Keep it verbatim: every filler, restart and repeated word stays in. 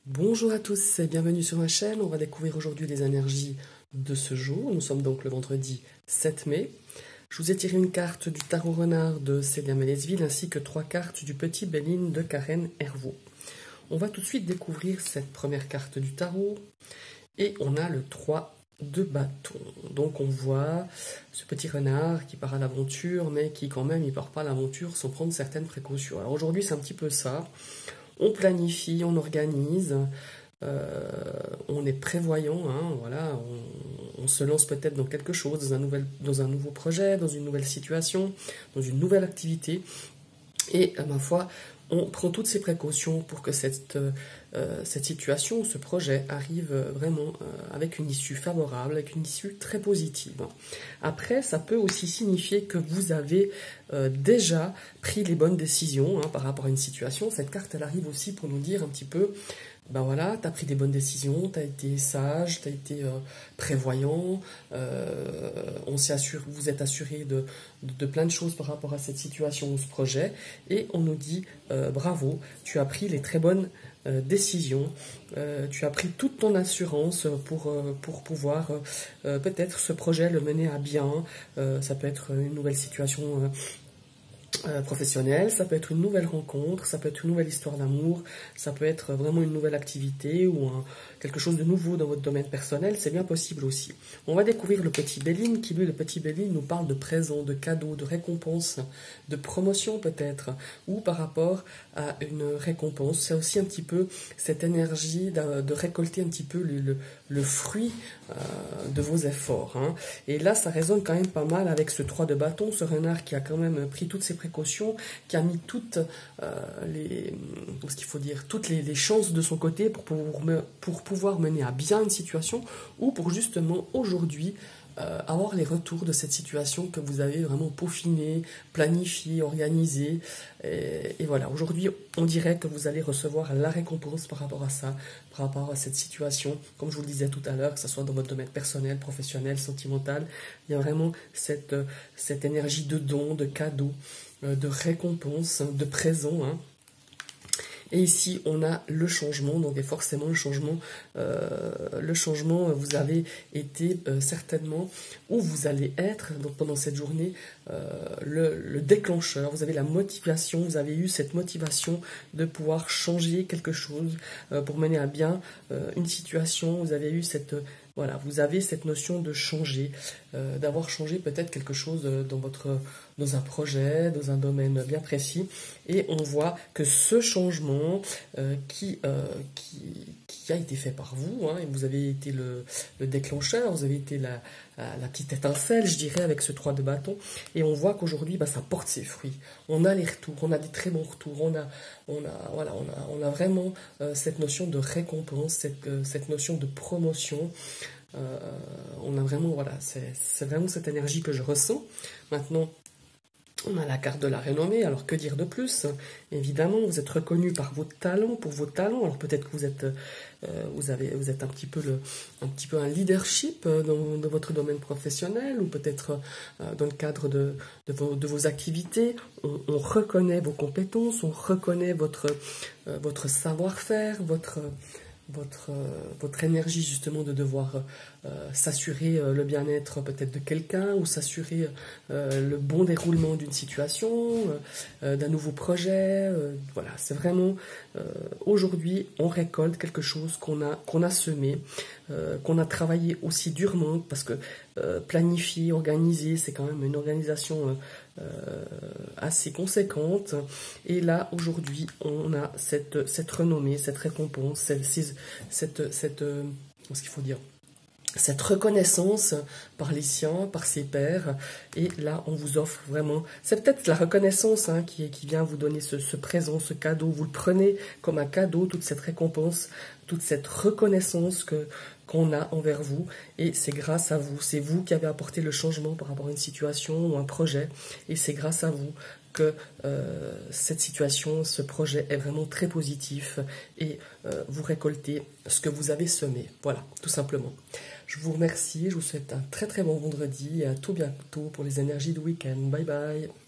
Bonjour à tous et bienvenue sur ma chaîne. On va découvrir aujourd'hui les énergies de ce jour. Nous sommes donc le vendredi sept mai. Je vous ai tiré une carte du tarot renard de Célia Mélesville ainsi que trois cartes du petit Béline de Karen Hervaux. On va tout de suite découvrir cette première carte du tarot et on a le trois de bâton. Donc on voit ce petit renard qui part à l'aventure mais qui quand même il part pas à l'aventure sans prendre certaines précautions. Alors aujourd'hui c'est un petit peu ça. On planifie, on organise, euh, on est prévoyant, hein, voilà, on, on se lance peut-être dans quelque chose, dans un, nouvel, dans un nouveau projet, dans une nouvelle situation, dans une nouvelle activité. Et à ma foi, on prend toutes ces précautions pour que cette, euh, cette situation, ce projet arrive vraiment euh, avec une issue favorable, avec une issue très positive. Après, ça peut aussi signifier que vous avez euh, déjà pris les bonnes décisions hein, par rapport à une situation. Cette carte, elle arrive aussi pour nous dire un petit peu, ben voilà, tu as pris des bonnes décisions, tu as été sage, tu as été euh, prévoyant, euh, on s'est assuré, vous êtes assuré de, de, de plein de choses par rapport à cette situation ou ce projet, et on nous dit euh, bravo, tu as pris les très bonnes euh, décisions, euh, tu as pris toute ton assurance pour, euh, pour pouvoir euh, peut-être ce projet le mener à bien, euh, ça peut être une nouvelle situation euh, Euh, professionnel, ça peut être une nouvelle rencontre, ça peut être une nouvelle histoire d'amour, ça peut être vraiment une nouvelle activité ou un, quelque chose de nouveau dans votre domaine personnel, c'est bien possible aussi. On va découvrir le petit Béline qui, lui, le petit Béline nous parle de présents, de cadeaux, de récompenses, de promotion peut-être, ou par rapport à une récompense. C'est aussi un petit peu cette énergie de, de récolter un petit peu le, le, le fruit euh, de vos efforts. Hein. Et là, ça résonne quand même pas mal avec ce trois de bâton, ce renard qui a quand même pris toutes ses précautions, qui a mis toutes euh, les, ce qu'il faut dire, toutes les, les chances de son côté pour pouvoir, pour pouvoir mener à bien une situation ou pour justement aujourd'hui euh, avoir les retours de cette situation que vous avez vraiment peaufiné, planifié, organisé. Et, et voilà, aujourd'hui, on dirait que vous allez recevoir la récompense par rapport à ça, par rapport à cette situation. Comme je vous le disais tout à l'heure, que ce soit dans votre domaine personnel, professionnel, sentimental, il y a vraiment cette, cette énergie de don, de cadeau, de récompense, de présent. Hein. Et ici, on a le changement, donc et forcément le changement, euh, le changement, vous avez été euh, certainement, où vous allez être donc pendant cette journée, euh, le, le déclencheur, vous avez la motivation, vous avez eu cette motivation de pouvoir changer quelque chose euh, pour mener à bien euh, une situation, vous avez eu cette... Voilà, vous avez cette notion de changer, euh, d'avoir changé peut-être quelque chose dans, votre, dans un projet, dans un domaine bien précis. Et on voit que ce changement euh, qui, euh, qui, qui a été fait par vous, hein, et vous avez été le, le déclencheur, vous avez été la, la petite étincelle, je dirais, avec ce trois de bâton. Et on voit qu'aujourd'hui, bah, ça porte ses fruits. On a les retours, on a des très bons retours, on a, on a, voilà, on a, on a vraiment euh, cette notion de récompense, cette, euh, cette notion de promotion. Euh, on a vraiment, voilà, c'est vraiment cette énergie que je ressens. Maintenant, on a la carte de la renommée, alors que dire de plus? Évidemment, vous êtes reconnu par vos talents, pour vos talents. Alors peut-être que vous êtes, euh, vous avez, vous êtes un petit peu le, un petit peu un leadership dans, dans votre domaine professionnel, ou peut-être euh, dans le cadre de, de, vos, de vos activités. On, on reconnaît vos compétences, on reconnaît votre, euh, votre savoir-faire, votre Votre, euh, votre énergie justement de devoir euh, s'assurer euh, le bien-être peut-être de quelqu'un ou s'assurer euh, le bon déroulement d'une situation, euh, d'un nouveau projet. Euh, voilà, c'est vraiment euh, aujourd'hui on récolte quelque chose qu'on a, qu'on a semé, euh, qu'on a travaillé aussi durement parce que euh, planifier, organiser, c'est quand même une organisation euh, Euh, assez conséquente. Et là, aujourd'hui, on a cette, cette renommée, cette récompense, cette, cette, cette euh, ce qu'il faut dire, cette reconnaissance par les siens, par ses pairs. Et là, on vous offre vraiment... C'est peut-être la reconnaissance hein, qui, qui vient vous donner ce, ce présent, ce cadeau. Vous le prenez comme un cadeau, toute cette récompense, toute cette reconnaissance que qu'on a envers vous. Et c'est grâce à vous. C'est vous qui avez apporté le changement par rapport à une situation ou un projet. Et c'est grâce à vous que euh, cette situation, ce projet est vraiment très positif et euh, vous récoltez ce que vous avez semé. Voilà, tout simplement. Je vous remercie, je vous souhaite un très très bon vendredi et à tout bientôt pour les énergies du week-end. Bye bye.